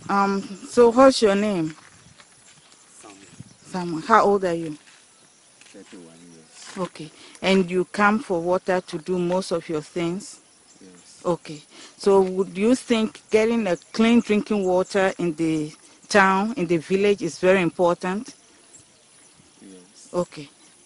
So what's your name? Samuel, Samuel. How old are you? 31 years. Okay. And you come for water to do most of your things? Yes. Okay. So would you think getting a clean drinking water in the town, in the village is very important? Yes. Okay.